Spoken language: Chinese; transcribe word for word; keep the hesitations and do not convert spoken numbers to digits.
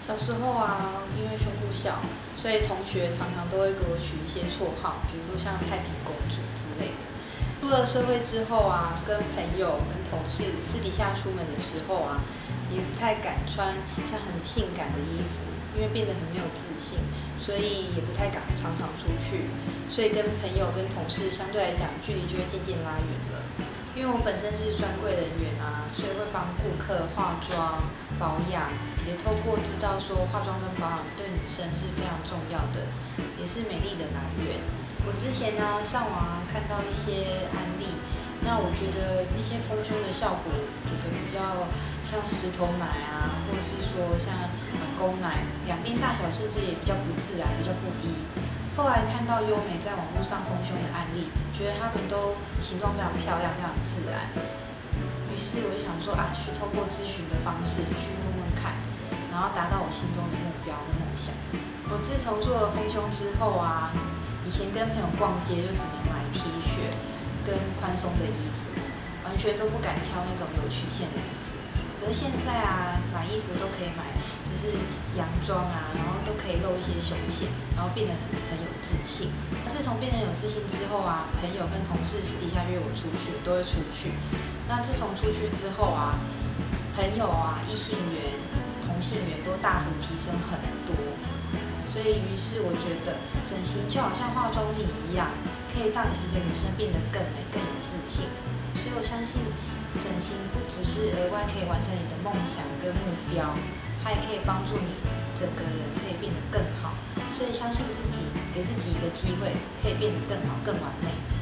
小时候啊，因为胸部小，所以同学常常都会给我取一些绰号，比如说像太平公主之类的。出了社会之后啊，跟朋友、跟同事私底下出门的时候啊，也不太敢穿像很性感的衣服，因为变得很没有自信，所以也不太敢常常出去，所以跟朋友、跟同事相对来讲，距离就会渐渐拉远了。因为我本身是专柜人员啊，所以会帮顾客化妆、保养，也透过知道说化妆跟保养对女生是非常重要的，也是美丽的来源。我之前呢、啊、上网啊看到一些案例，那我觉得那些丰胸的效果，觉得比较像石头奶啊，或者是说像马公奶，两边大小甚至也比较不自然，比较不一。后来看到优美在网络上丰胸的案例，觉得他们都形状非常漂亮，非常自然。于是我就想说啊，去透过咨询的方式去问问看，然后达到我心中的目标跟梦想。我自从做了丰胸之后啊，以前跟朋友逛街就只能买 T 恤跟宽松的衣服，完全都不敢挑那种有曲线的衣服。可是现在啊，买衣服都可以买，就是洋装啊，然后都可以露一些胸线，然后变得很很有自信。自从变得有自信之后啊，朋友跟同事私底下约我出去，我都会出去。那自从出去之后啊，朋友啊、异性缘、同性缘都大幅提升很多。所以，于是我觉得整形就好像化妆品一样，可以让一个女生变得更美、更有自信。所以我相信，整形不只是额外可以完成你的梦想跟目标，它也可以帮助你整个人可以变得更好。所以相信自己，给自己一个机会，可以变得更好、更完美。